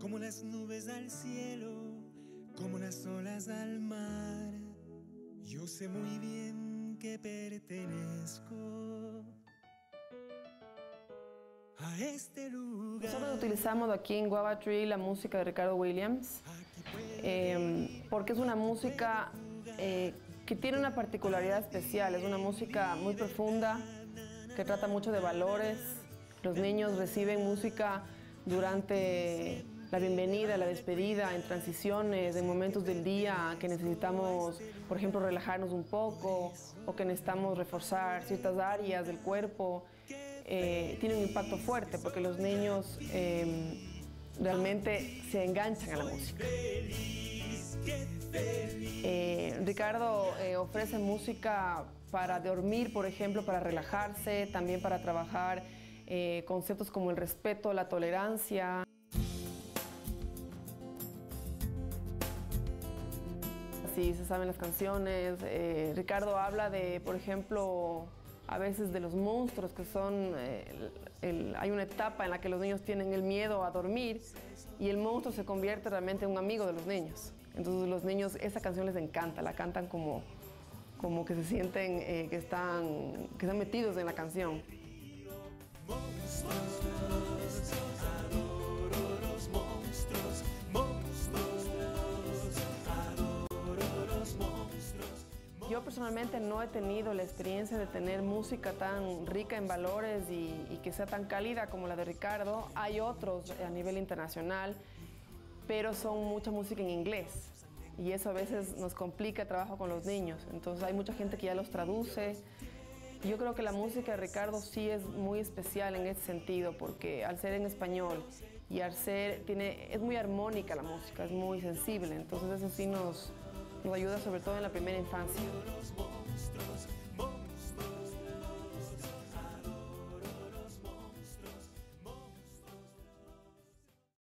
como las nubes al cielo, como las olas al mar. Yo sé muy bien que pertenezco a este lugar. Nosotros utilizamos aquí en Guava Tree la música de Ricardo Williams porque es una música que tiene una particularidad especial. Es una música muy profunda que trata mucho de valores. Los niños reciben música durante la bienvenida, la despedida, en transiciones, en momentos del día que necesitamos, por ejemplo, relajarnos un poco o que necesitamos reforzar ciertas áreas del cuerpo. Tiene un impacto fuerte porque los niños realmente se enganchan a la música. Ricardo ofrece música para dormir, por ejemplo, para relajarse, también para trabajar conceptos como el respeto, la tolerancia. Sí, se saben las canciones. Ricardo habla de, por ejemplo, a veces de los monstruos que son, hay una etapa en la que los niños tienen el miedo a dormir y el monstruo se convierte realmente en un amigo de los niños. Entonces los niños, esa canción les encanta, la cantan como que se sienten que están metidos en la canción. Yo personalmente no he tenido la experiencia de tener música tan rica en valores y que sea tan cálida como la de Ricardo. Hay otros a nivel internacional, pero son mucha música en inglés y eso a veces nos complica el trabajo con los niños. Entonces hay mucha gente que ya los traduce. Yo creo que la música de Ricardo sí es muy especial en ese sentido porque al ser en español y al ser, es muy armónica la música, es muy sensible. Entonces eso sí nos ayuda sobre todo en la primera infancia.